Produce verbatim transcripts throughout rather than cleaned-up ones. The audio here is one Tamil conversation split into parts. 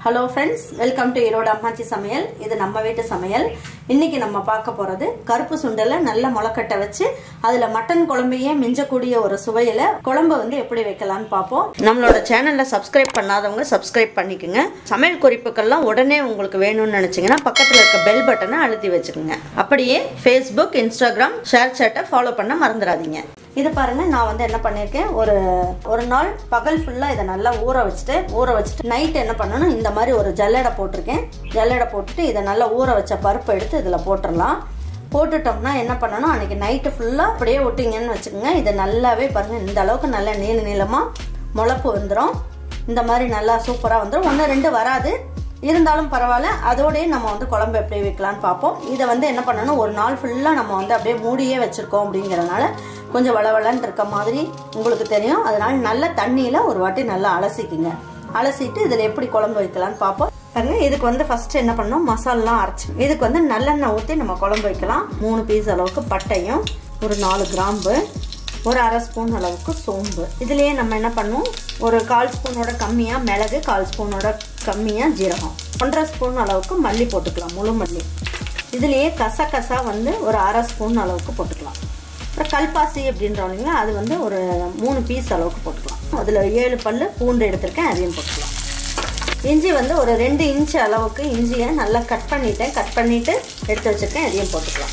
Hello friends, welcome to Erode Ammachi Samayal. இது நம்ம வீட்டு சமையல். இன்னைக்கு நம்ம பார்க்க போறது கருப்பு சுண்டலை நல்ல முளக்கட்ட வச்சு அதுல மட்டன் குழம்பையே மிஞ்சக்கூடிய ஒரு சுவையில குழம்பு வந்து எப்படி வைக்கலாம்னு பாப்போம். நம்மளோட சேனல்ல சப்ஸ்கிரைப் பண்ணாதவங்க சப்ஸ்கிரைப் பண்ணிக்கங்க. சமையல் குறிப்புகள்லாம் உடனே உங்களுக்கு வேணும்னு நினைச்சீங்கன்னா பக்கத்துல இருக்க பெல் பட்டனை அழுத்தி வச்சுக்கோங்க. அப்படியே Facebook, Instagram, ஷேர் சாட்டை ஃபாலோ பண்ண மறந்துடாதீங்க. இது பாருங்க நான் வந்து என்ன பண்ணிருக்கேன் ஒரு ஒரு நாள் பகல் ஃபுல்லா இத நல்லா ஊற வச்சிட்டு ஊற வச்சிட்டு நைட் என்ன பண்ணனும் இந்த மாதிரி ஒரு ஜல்லடை போட்டுருக்கேன் ஜல்லடை போட்டுட்டு இத நல்லா ஊற வச்ச பருப்பு எடுத்து இதல போட்டுறலாம் போட்டுட்டோம்னா என்ன பண்ணனும் அன்னைக்கு நைட் ஃபுல்லா அப்படியே ஒட்டிங்கன்னு வெச்சுக்கங்க இத நல்லாவே பாருங்க இந்த அளவுக்கு நல்ல நீள நீளமா முளப்பு வந்துரும் இந்த மாதிரி நல்லா சூப்பரா வந்துரும் ஒன்னு ரெண்டு வராது இருந்தாலும் பரவாயில்லை அதோடே நம்ம வந்து குழம்பு எப்படி வைக்கலாம்னு பாப்போம் இத வந்து என்ன பண்ணனும் ஒரு நாள் ஃபுல்லா நம்ம வந்து அப்படியே மூடியே வச்சிருக்கோம் அப்படிங்கறனால கொஞ்சம் வளவளன்னு இருக்க மாதிரி உங்களுக்கு தெரியும் அதனால நல்ல தண்ணியில ஒரு வாட்டி நல்லா அலசிக்குங்க அலசிட்டு இதல எப்படி குழம்பு வைக்கலாம்னு பாப்போம் பாருங்க இதுக்கு வந்து ஃபர்ஸ்ட் என்ன பண்ணனும் மசாலா அரைச்சு இதுக்கு வந்து நல்லெண்ணெய் ஊத்தி நம்ம குழம்பு வைக்கலாம் மூணு பீஸ் அளவுக்கு பட்டையும் ஒரு நாலு கிராம்பு ஒரு அரை ஸ்பூன் அளவுக்கு சோம்பு இதுலயே நம்ம என்ன பண்ணுவோம் ஒரு கால் ஸ்பூனோட கம்மியா மிளகு கால் ஸ்பூனோட கம்மியா ஜீரகம் ஒன்றரை ஸ்பூன் அளவுக்கு மல்லி போட்டுக்கலாம் முழு மல்லி இதுலயே கசகசா வந்து ஒரு அரை ஸ்பூன் அளவுக்கு போட்டுக்கலாம் அப்புறம் கல்பாசி அப்படின்றவங்க அது வந்து ஒரு மூணு பீஸ் அளவுக்கு போட்டுக்கலாம் அதுல ஏழு பல்லு பூண்டு எடுத்திருக்கேன் அதையும் போட்டுக்கலாம் இஞ்சி வந்து ஒரு ரெண்டு இன்ச் அளவுக்கு இஞ்சியை நல்லா கட் பண்ணிட்டேன் கட் பண்ணிட்டு எடுத்து வச்சிருக்கேன் அதையும் போட்டுக்கலாம்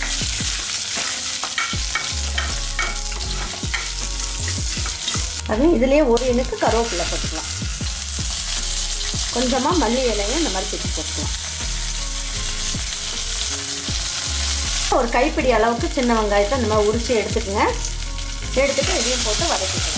அது இதுலயே ஒரு இனுக்கு கருவேப்பிலை போட்டுக்கலாம் கொஞ்சமா மல்லி இலையை இந்த மாதிரி பிச்சு போட்டுக்கலாம் ஒரு கைப்பிடி அளவுக்கு சின்ன வெங்காயத்தை இந்த மாதிரி உரிச்சு எடுத்துக்கங்க எடுத்துட்டு இதையும் போட்டு வதக்கிக்கலாம்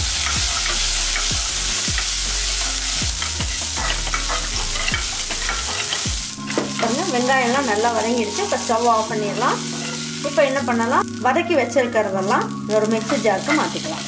பாருங்க வெங்காயம் எல்லாம் நல்லா வதங்கிடுச்சு இப்போ ஸ்டவ் ஆஃப் பண்ணிடலாம் இப்போ என்ன பண்ணலாம் வதக்கி வச்சிருக்கிறதெல்லாம் ஒரு மிக்ஸி ஜாருக்கு மாற்றிக்கலாம்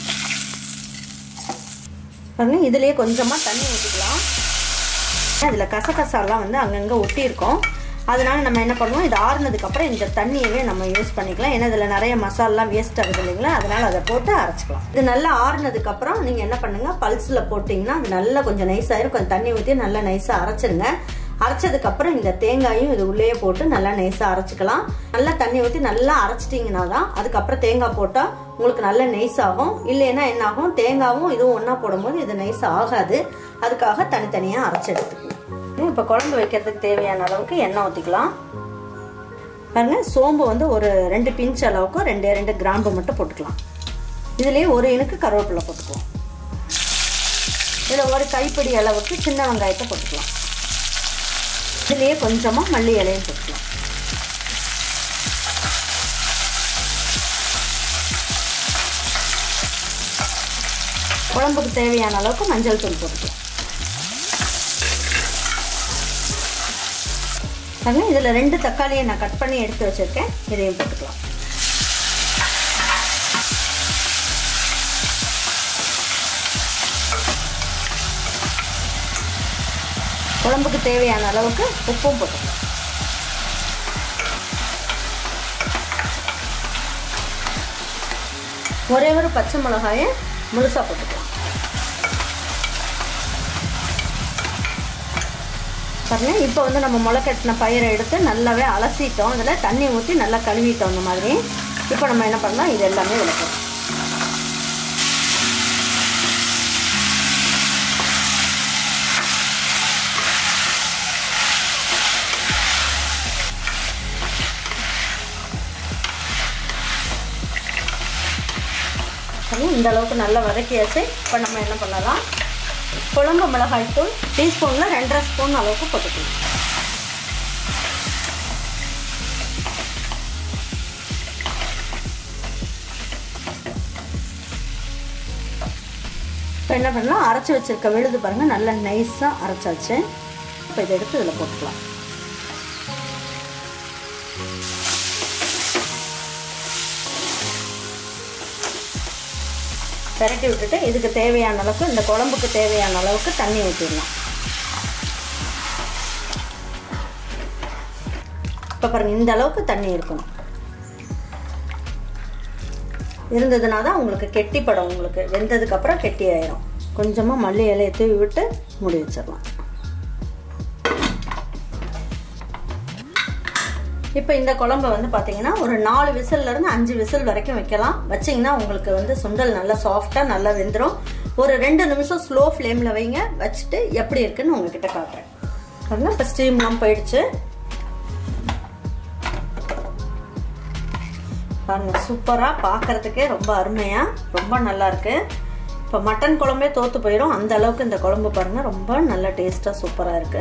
பாருங்க இதுலயே கொஞ்சமா தண்ணி ஊற்றிக்கலாம் இதுல கசகசாலாம் வந்து அங்கங்க ஒட்டி இருக்கும் அதனால நம்ம என்ன பண்ணுவோம் இது ஆறுனதுக்கு அப்புறம் இந்த தண்ணியவே நம்ம யூஸ் பண்ணிக்கலாம் ஏன்னா இதுல நிறைய மசாலா வேஸ்ட் ஆகுது இல்லைங்களா அதனால அதை போட்டு அரைச்சிக்கலாம் இது நல்லா ஆறுனதுக்கு அப்புறம் நீங்க என்ன பண்ணுங்க பல்ஸ்ல போட்டீங்கன்னா அது நல்லா கொஞ்சம் நைஸ் ஆயிரும் கொஞ்சம் தண்ணி ஊற்றி நல்லா நைஸா அரைச்சிருங்க அரைச்சதுக்கு அப்புறம் இந்த தேங்காயும் இது உள்ளே போட்டு நல்லா நைஸா அரைச்சிக்கலாம் நல்லா தண்ணி ஊற்றி நல்லா அரைச்சிட்டீங்கன்னா தான் அதுக்கப்புறம் தேங்காய் போட்டா உங்களுக்கு நல்ல நைஸ் ஆகும் இல்லைன்னா என்ன ஆகும் தேங்காவும் இதுவும் ஒன்னா போடும்போது இது நைஸ் ஆகாது அதுக்காக தனித்தனியா அரைச்சி எடுத்துக்கணும் இப்ப குழம்பு வைக்கிறதுக்கு தேவையான அளவுக்கு எண்ணெய் ஊற்றிக்கலாம் பாருங்க சோம்பு வந்து ஒரு ரெண்டு பிஞ்ச் அளவுக்கு ரெண்டே ரெண்டு கிராம்பு மட்டும் போட்டுக்கலாம் இதுலயே ஒரு இனுக்கு கருவேப்பிலை போட்டுக்கலாம் இதுல ஒரு கைப்பிடி அளவுக்கு சின்ன வெங்காயத்தை போட்டுக்கலாம் இதுலயே கொஞ்சமா மல்லி இலையும் போட்டுக்கலாம் குழம்புக்கு தேவையான அளவுக்கு மஞ்சள் தூள் போட்டுக்கலாம் இதுல ரெண்டு தக்காளியை நான் கட் பண்ணி எடுத்து வச்சிருக்கேன் இதையும் போட்டுக்கலாம் குழம்புக்கு தேவையான அளவுக்கு உப்பும் போட்டுக்கலாம் ஒரே ஒரு பச்சை மிளகாயை முழுசா போட்டுக்கலாம் பாருங்க இப்போ வந்து நம்ம முளைக்கட்டின பயிரை எடுத்து நல்லாவே அலசிட்டோம் அதில் தண்ணி ஊற்றி நல்லா கழுவிட்டோம் இந்த மாதிரி இப்போ நம்ம என்ன பண்ணலாம் இது எல்லாமே விளக்கும் இந்த அளவுக்கு நல்லா வதக்கியாச்சு இப்போ நம்ம என்ன பண்ணலாம் குழம்பு மிளகாய் தூள் டீஸ்பூன்ல ரெண்டரை ஸ்பூன் அளவுக்கு போட்டுக்கலாம் இப்போ என்ன பண்ணலாம் அரைச்சி வச்சிருக்க விழுது பாருங்க நல்லா நைஸா அரைச்சாச்சு இப்போ இதை எடுத்து இதில் போட்டுக்கலாம் பெரட்டி விட்டுட்டு இதுக்கு தேவையான அளவுக்கு இந்த குழம்புக்கு தேவையான அளவுக்கு தண்ணி ஊற்றிடலாம் இப்போ பாருங்க இந்த அளவுக்கு தண்ணி இருக்கணும் இருந்ததுனா தான் உங்களுக்கு கெட்டிப்படும் உங்களுக்கு வெந்ததுக்கு அப்புறம் கெட்டி ஆயிரும் கொஞ்சமா மல்லி இலையை தூவி விட்டு மூடி வச்சிரலாம் இப்போ இந்த குழம்பை வந்து பார்த்தீங்கன்னா ஒரு நாலு விசில்ல இருந்து அஞ்சு விசில் வரைக்கும் வைக்கலாம். வச்சிங்கன்னா உங்களுக்கு வந்து சுண்டல் நல்லா சாஃப்டாக நல்லா வெந்துடும். ஒரு ரெண்டு நிமிஷம் ஸ்லோ ஃப்ளேமில் வைங்க. வச்சுட்டு எப்படி இருக்குன்னு உங்ககிட்ட காட்டுறேன். பாருங்க, இப்போ ஸ்டீம்லாம் போயிடுச்சு. பாருங்க, சூப்பராக பார்க்கறதுக்கே ரொம்ப அருமையாக ரொம்ப நல்லா இருக்கு. இப்போ மட்டன் குழம்பே தோற்று போயிடும் அந்த அளவுக்கு இந்த குழம்பு பாருங்க ரொம்ப நல்ல டேஸ்ட்டாக சூப்பராக இருக்கு.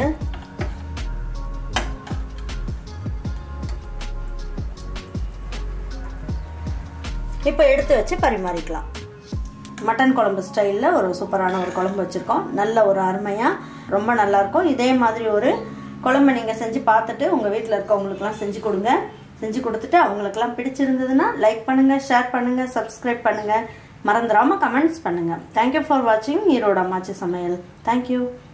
இப்போ எடுத்து வச்சு பரிமாறிக்கலாம். மட்டன் குழம்பு ஸ்டைலில் ஒரு சூப்பரான ஒரு குழம்பு வச்சுருக்கோம். நல்ல ஒரு அருமையாக ரொம்ப நல்லாயிருக்கும். இதே மாதிரி ஒரு குழம்பு நீங்கள் செஞ்சு பார்த்துட்டு உங்கள் வீட்டில் இருக்கவங்களுக்குலாம் செஞ்சு கொடுங்க. செஞ்சு கொடுத்துட்டு அவங்களுக்குலாம் பிடிச்சிருந்ததுன்னா லைக் பண்ணுங்கள், ஷேர் பண்ணுங்கள், சப்ஸ்கிரைப் பண்ணுங்கள், மறந்துடாமல் கமெண்ட்ஸ் பண்ணுங்கள். தேங்க்யூ ஃபார் வாட்சிங் ஈரோடு அம்மாச்சி சமையல். தேங்க்யூ.